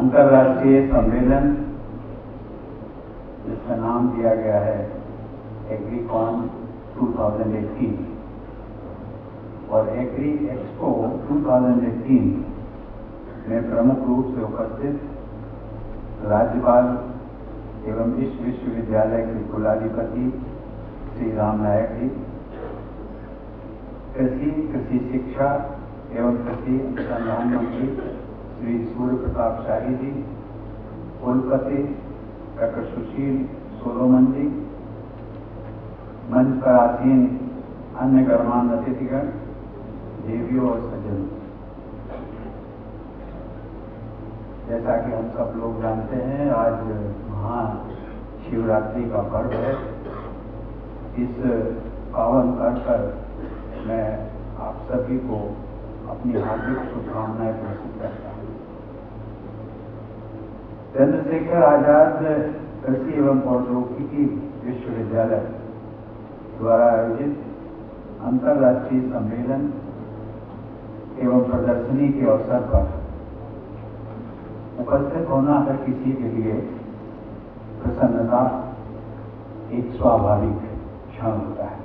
अंतर्राष्ट्रीय सम्मेलन जिसका नाम दिया गया है एग्रीकॉन 2018 और एग्रीएक्सपो 2018 में प्रमुख रूप से उपस्थित राज्यपाल एवं इस विश्वविद्यालय के कुलाधिपति श्री राम नायक जी, कृषि शिक्षा एवं कृषि अनुसंधान मंत्री श्री सूर्य प्रताप शाही जी, कुलपति डॉक्टर सुशील सोलोमन जी, मंच पर आसीन अन्य गणमान्य अतिथिगण, देवियों और सज्जनों, जैसा कि हम सब लोग जानते हैं आज महाशिवरात्रि का पर्व है। इस पावन पर्व पर मैं आप सभी को अपनी हार्दिक शुभकामनाएं प्रस्तुत करता हूँ। चंद्रशेखर आजाद कृषि एवं प्रौद्योगिकी विश्वविद्यालय द्वारा आयोजित अंतर्राष्ट्रीय सम्मेलन एवं प्रदर्शनी के अवसर पर उपस्थित होना हर किसी के लिए प्रसन्नता एक स्वाभाविक क्षण होता है,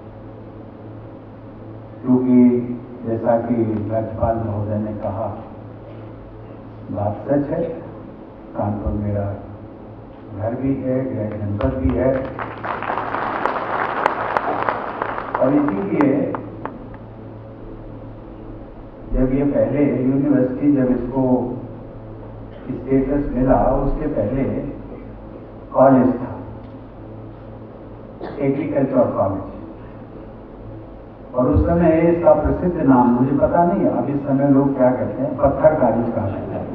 क्योंकि जैसा कि राज्यपाल महोदय ने कहा, बात सच है। कानपुर मेरा घर भी है, गृह जनपद भी है और इसीलिए जब ये पहले यूनिवर्सिटी जब इसको स्टेटस मिला, उसके पहले कॉलेज था, एग्रीकल्चर कॉलेज, और उस समय इसका प्रसिद्ध नाम मुझे पता नहीं है, अब इस समय लोग क्या कहते हैं, पत्थर कॉलेज कहा जाता है।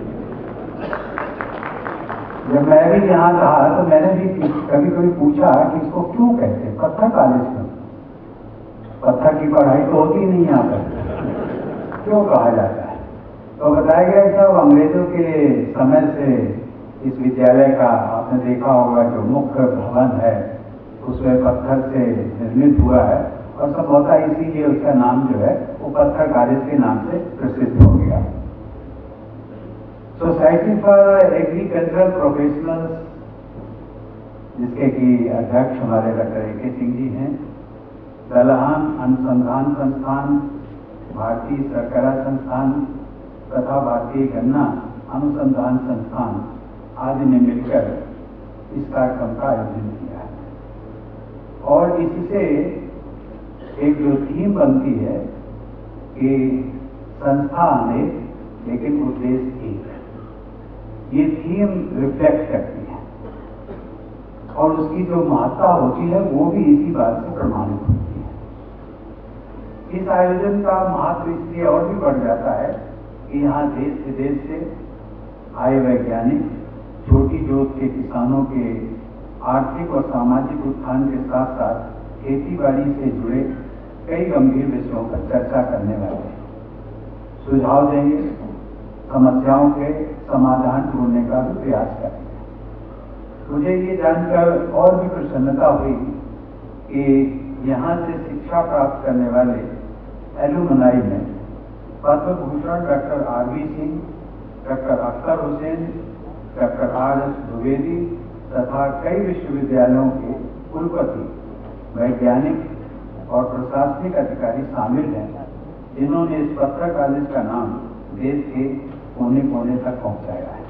जब मैं भी यहाँ था तो मैंने भी कभी कभी पूछा कि इसको क्यों कहते हैं पत्थर कॉलेज क्यों? पत्थर की पढ़ाई तो होती नहीं यहाँ पर, क्यों कहा जाता है? तो बताया गया सब अंग्रेजों के समय से इस विद्यालय का आपने देखा होगा जो मुख्य भवन है उसमें पत्थर से निर्मित हुआ है और संभवतः इसीलिए उसका नाम जो है वो पत्थर कॉलेज के नाम से प्रसिद्ध हो गया। सोसाइटी फॉर एग्रीकल्चरल प्रोफेशनल्स, जिसके की अध्यक्ष हमारे डॉक्टर ए.के. सिंह जी हैं, दलहन अनुसंधान संस्थान, भारतीय सरकरा संस्थान तथा भारतीय गन्ना अनुसंधान संस्थान आदि ने मिलकर इस कार्यक्रम का आयोजन किया है और इससे एक जो थीम बनती है कि संस्था अनेक लेकिन उद्देश्य एक, ये थीम रिफ्लेक्ट करती है और उसकी जो महत्ता होती है वो भी इसी बात से प्रमाणित होती है। इस आयोजन का महत्व इसलिए और भी बढ़ जाता है कि यहाँ देश विदेश से आए वैज्ञानिक छोटी जोत के किसानों के आर्थिक और सामाजिक उत्थान के साथ साथ खेती बाड़ी से जुड़े कई गंभीर विषयों पर चर्चा करने वाले सुझाव देंगे, समस्याओं के समाधान ढूंढने का भी प्रयास करेंगे। मुझे ये जानकर और भी प्रसन्नता हुई कि यहाँ से शिक्षा प्राप्त करने वाले एलुमनाई में Padma Bhushan doctor R V. Singh, doctor Akhtar Hussain, doctor R S. Dwivedi तथा कई विश्वविद्यालयों के कुलपति, वैज्ञानिक और प्रशासनिक अधिकारी शामिल हैं, जिन्होंने इस पत्थर कॉलेज का नाम देश के कोने कोने तक पहुंचाया है।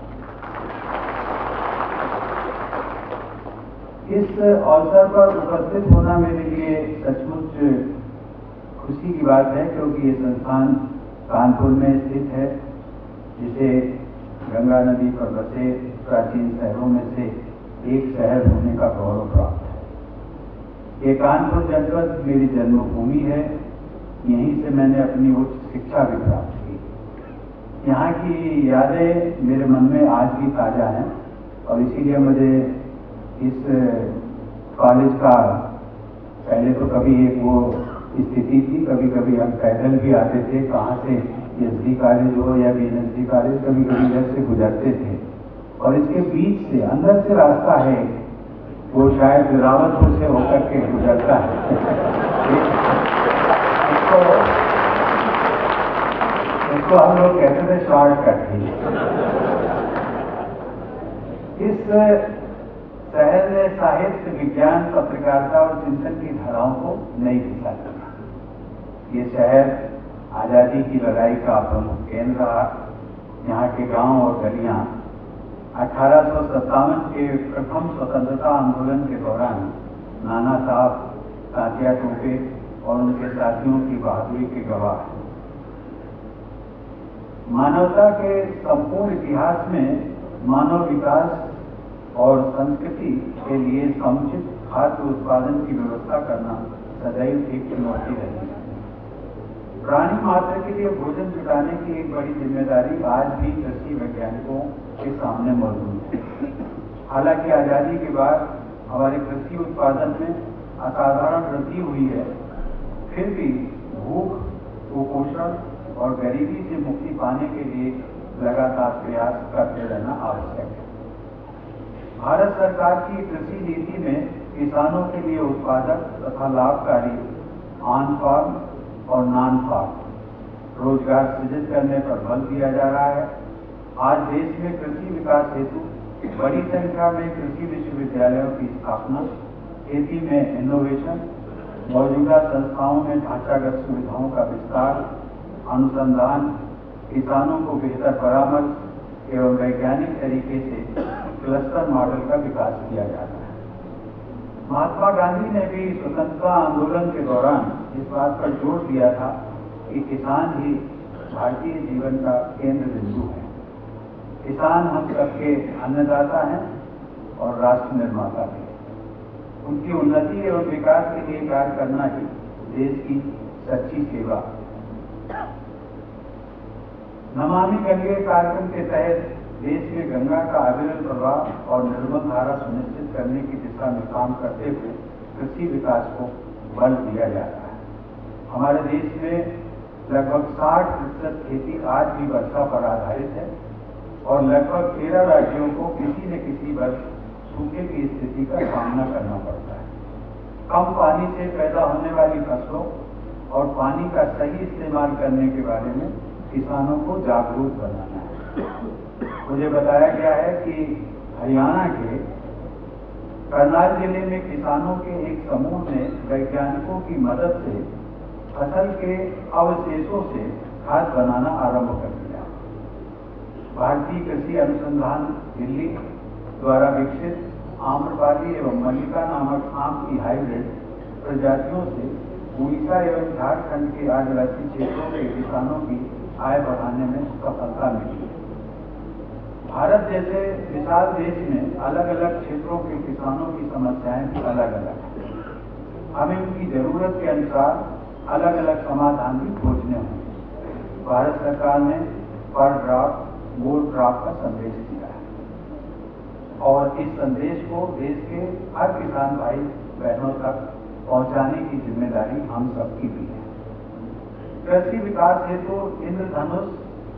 इस अवसर पर उपस्थित होना मेरे लिए सचमुच खुशी की बात है, क्योंकि ये संस्थान कानपुर में स्थित है, जिसे गंगा नदी पर बसे प्राचीन शहरों में से एक शहर होने का गौरव प्राप्त है। ये कानपुर जनपद मेरी जन्मभूमि है, यहीं से मैंने अपनी उच्च शिक्षा भी प्राप्त की। यहाँ की यादें मेरे मन में आज भी ताज़ा हैं और इसीलिए मुझे इस कॉलेज का पहले तो कभी एक वो स्थिति थी, कभी कभी हम पैदल भी आते थे, कहाँ से एसडी कॉलेज हो या बीएनएसडी कॉलेज, कभी कभी इधर से गुजरते थे और इसके बीच से अंदर से रास्ता है, वो शायद रावतपुर से होकर के गुजरता है। इसको हम लोग कहते थे शॉर्टकट ही। इस शहर ने साहित्य, विज्ञान, पत्रकारिता और चिंतन की धाराओं को नई दिशा दी। ये शहर आजादी की लड़ाई का प्रमुख केंद्र रहा। यहाँ के गांव और गलियां 1857 के प्रथम स्वतंत्रता आंदोलन के दौरान नाना साहब, तात्या टोपे और उनके साथियों की बहादुरी के गवाह हैं। मानवता के संपूर्ण इतिहास में मानव विकास और संस्कृति के लिए समुचित खाद्य उत्पादन की व्यवस्था करना सदैव एक चुनौती रही है। प्राणी मात्र के लिए भोजन जुटाने की एक बड़ी जिम्मेदारी आज भी कृषि वैज्ञानिकों के सामने मौजूद है। हालांकि आजादी के बाद हमारे कृषि उत्पादन में असाधारण वृद्धि हुई है, फिर भी भूख, कुपोषण और गरीबी से मुक्ति पाने के लिए लगातार प्रयास करते रहना आवश्यक है। भारत सरकार की कृषि नीति में किसानों के लिए उत्पादक तथा लाभकारी ऑन फार्म और नॉन फार्म रोजगार सृजित करने पर बल दिया जा रहा है। आज देश में कृषि विकास हेतु बड़ी संख्या में कृषि विश्वविद्यालयों की स्थापना, खेती में इनोवेशन, मौजूदा संस्थाओं में ढांचागत सुविधाओं का विस्तार, अनुसंधान, किसानों को बेहतर परामर्श एवं वैज्ञानिक तरीके से क्लस्टर मॉडल का विकास किया जाता है। महात्मा गांधी ने भी स्वतंत्रता आंदोलन के दौरान इस बात पर जोर दिया था कि किसान ही भारतीय जीवन का केंद्र बिंदु है। किसान हम सबके अन्नदाता हैं और राष्ट्र निर्माता भी। उनकी उन्नति एवं विकास के लिए कार्य करना ही देश की सच्ची सेवा। नमामि गंगे कार्यक्रम के तहत देश में गंगा का अविरल प्रवाह और निर्मल धारा सुनिश्चित करने की दिशा में काम करते हुए कृषि विकास को बल दिया जा रहा है। हमारे देश में लगभग 60% खेती आज भी वर्षा पर आधारित है और लगभग 13 राज्यों को किसी न किसी वर्ष सूखे की स्थिति का सामना करना पड़ता है। कम पानी से पैदा होने वाली फसलों और पानी का सही इस्तेमाल करने के बारे में किसानों को जागरूक बनाना है। मुझे बताया गया है कि हरियाणा के करनाल जिले में किसानों के एक समूह ने वैज्ञानिकों की मदद से फसल के अवशेषों से खाद बनाना आरंभ कर दिया। भारतीय कृषि अनुसंधान दिल्ली द्वारा विकसित आम्रपाली एवं मल्लिका नामक आम की हाइब्रिड प्रजातियों से उड़ीसा एवं झारखंड के आदिवासी क्षेत्रों के किसानों की आय बढ़ाने में सफलता मिली है। भारत जैसे विशाल देश में अलग अलग क्षेत्रों के किसानों की समस्याएं भी अलग अलग हैं। हमें उनकी जरूरत के अनुसार अलग अलग समाधान भी खोजने होंगे। भारत सरकार ने पर ड्रॉप मोर ड्रॉप का संदेश दिया है और इस संदेश को देश के हर किसान भाई बहनों तक पहुंचाने की जिम्मेदारी हम सबकी भी है। कृषि विकास हेतु इंद्रधनुष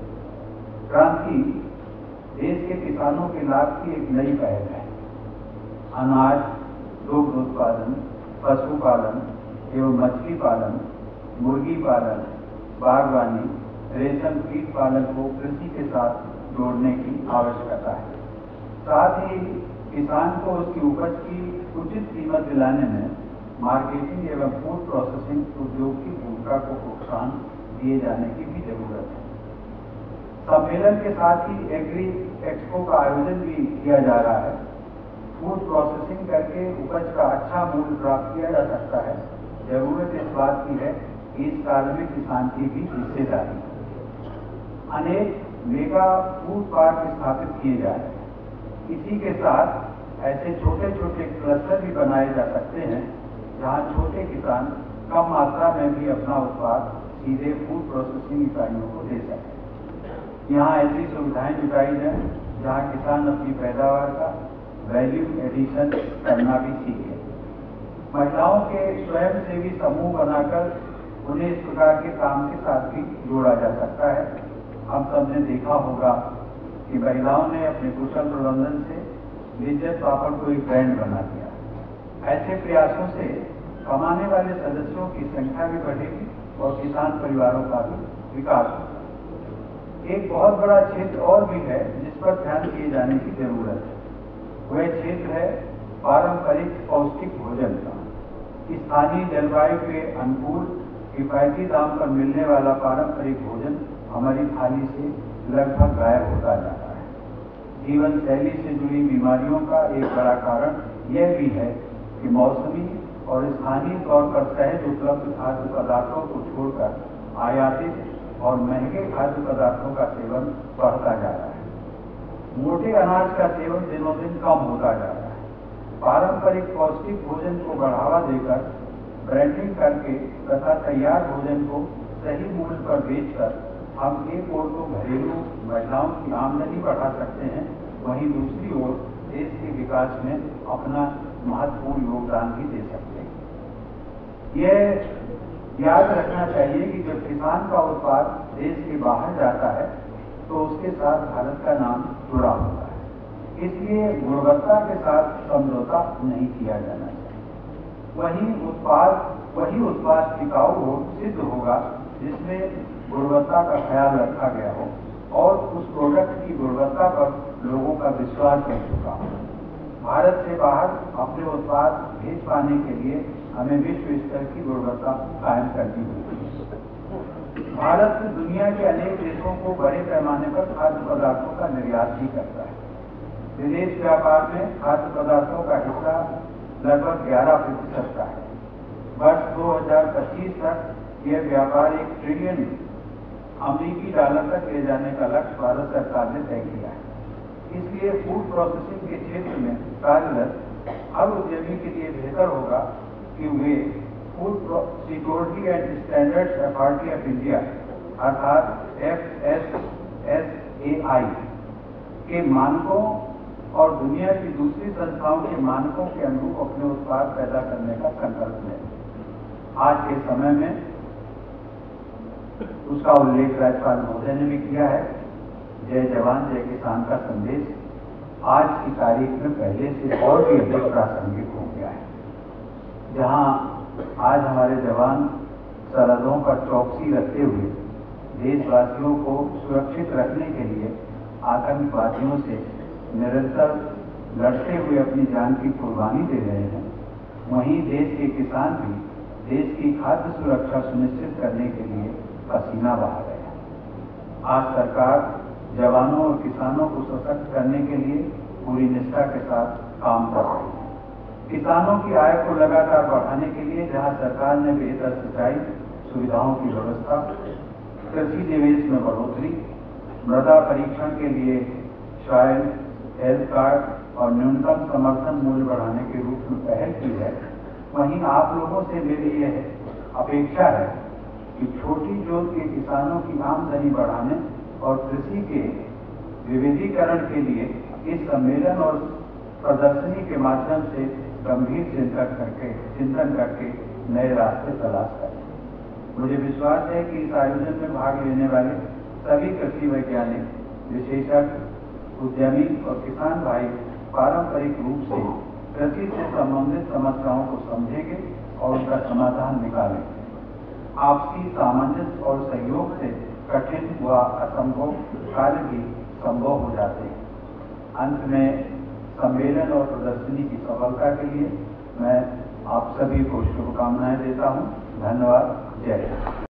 क्रांति देश के किसानों के लाभ की एक नई पहल है। अनाज, दुग्ध उत्पादन, पशुपालन एवं मछली पालन, मुर्गी पालन, बागवानी, रेशम कीट पालन को कृषि के साथ जोड़ने की आवश्यकता है। साथ ही किसान को उसकी उपज की उचित कीमत दिलाने में मार्केटिंग एवं फूड प्रोसेसिंग उद्योग की भूमिका को प्रोत्साहन दिए जाने की भी जरूरत है। सम्मेलन के साथ ही एग्री एक्सपो का आयोजन भी किया जा रहा है। फूड प्रोसेसिंग करके उपज का अच्छा मूल्य प्राप्त किया जा सकता है। जरूरत इस बात की है कि इस कार्य में किसान की भी हिस्सेदारी हो। अनेक मेगा फूड पार्क स्थापित किए जा रहे हैं। इसी के साथ ऐसे छोटे छोटे क्लस्टर भी बनाए जा सकते हैं जहां छोटे किसान कम मात्रा में भी अपना उत्पाद सीधे फूड प्रोसेसिंग इकाइयों को दे सकें। यहाँ ऐसी सुविधाएं जुटाई जाए जहाँ किसान अपनी पैदावार का वैल्यू एडिशन करना भी सीखे। महिलाओं के स्वयंसेवी समूह बनाकर उन्हें इस प्रकार के काम के साथ भी जोड़ा जा सकता है। हम सबने देखा होगा कि महिलाओं ने अपने कुशल प्रबंधन से लिज्जत पापड़ को एक ब्रांड बना दिया। ऐसे प्रयासों से कमाने वाले सदस्यों की संख्या भी बढ़ेगी और किसान परिवारों का भी विकास होगा। एक बहुत बड़ा क्षेत्र और भी है जिस पर ध्यान दिए जाने की जरूरत है। वह क्षेत्र है पारंपरिक पौष्टिक भोजन का। स्थानीय जलवायु के अनुकूल किफायती दाम पर मिलने वाला पारंपरिक भोजन हमारी थाली से लगभग गायब होता जा रहा है। जीवन शैली से जुड़ी बीमारियों का एक बड़ा कारण यह भी है कि मौसमी और स्थानीय तौर पर सहज उपलब्ध खाद्य पदार्थों को छोड़कर आयातित और महंगे खाद्य पदार्थों का सेवन बढ़ता जा रहा है। मोटे अनाज का सेवन दिनों दिन कम होता जा रहा है। पारंपरिक पौष्टिक भोजन को बढ़ावा देकर ब्रांडिंग करके तथा तैयार भोजन को सही मूल्य पर बेचकर हम एक ओर तो घरेलू महिलाओं की आमदनी बढ़ा सकते हैं, वहीं दूसरी ओर देश के विकास में अपना महत्वपूर्ण योगदान भी दे सकते हैं। यह याद रखना चाहिए कि जब किसान का उत्पाद देश के बाहर जाता है तो उसके साथ भारत का नाम जुड़ा होता है। इसलिए गुणवत्ता के साथ समझौता नहीं किया जाना चाहिए। वही उत्पाद टिकाऊ हो सिद्ध होगा जिसमें गुणवत्ता का ख्याल रखा गया हो और उस प्रोडक्ट की गुणवत्ता पर लोगों का विश्वास बढ़ चुका हो। भारत से बाहर अपने उत्पाद भेज पाने के लिए हमें विश्व स्तर की गुणवत्ता कायम करनी होगी। भारत दुनिया के अनेक देशों को बड़े पैमाने पर खाद्य पदार्थों का निर्यात भी करता है। विदेश व्यापार में खाद्य पदार्थों का हिस्सा लगभग 11% का है। वर्ष 2025 तक यह व्यापार 1 ट्रिलियन अमेरिकी डॉलर तक ले जाने का लक्ष्य भारत सरकार ने तय किया है। इसलिए फूड प्रोसेसिंग के क्षेत्र में कार्यरत हर उद्यमी के लिए बेहतर होगा कि वे food security and standards authority of India अर्थात FSSAI के मानकों और दुनिया की दूसरी संस्थाओं के मानकों के अनुरूप अपने उत्पाद पैदा करने का संकल्प लें। आज के समय में उसका उल्लेख राज्यपाल महोदय ने भी किया है। जय जवान जय किसान का संदेश आज की तारीख में पहले से और भी अधिक प्रासंगिक हो गया है। जहां आज हमारे जवान सरहदों पर चौकसी रखते हुए देशवासियों को सुरक्षित रखने के लिए आतंकवादियों से निरंतर लड़ते हुए अपनी जान की कुर्बानी दे रहे हैं, वहीं देश के किसान भी देश की खाद्य सुरक्षा सुनिश्चित करने के लिए पसीना बहा रहे हैं। आज सरकार जवानों और किसानों को सशक्त करने के लिए पूरी निष्ठा के साथ काम कर रही है। किसानों की आय को लगातार बढ़ाने के लिए जहां सरकार ने बेहतर सिंचाई सुविधाओं की व्यवस्था, कृषि निवेश में बढ़ोतरी, मृदा परीक्षण के लिए सॉइल हेल्थ कार्ड और न्यूनतम समर्थन मूल्य बढ़ाने के रूप में पहल की है, वहीं आप लोगों से मेरी यह अपेक्षा है कि छोटी जोत के किसानों की आमदनी बढ़ाने और कृषि के विविधीकरण के लिए इस सम्मेलन और प्रदर्शनी के माध्यम से गंभीर चिंतन करके नए रास्ते तलाश करें। मुझे विश्वास है कि इस आयोजन में भाग लेने वाले सभी कृषि वैज्ञानिक, विशेषज्ञ, उद्यमी और किसान भाई पारंपरिक रूप से कृषि से संबंधित समस्याओं को समझेंगे और उनका समाधान निकालेंगे। आपसी सामंजस्य और सहयोग से कठिन व असंभव कार्य भी संभव हो जाते हैं। अंत में सम्मेलन और प्रदर्शनी की सफलता के लिए मैं आप सभी को शुभकामनाएं देता हूं। धन्यवाद। जय हिंद।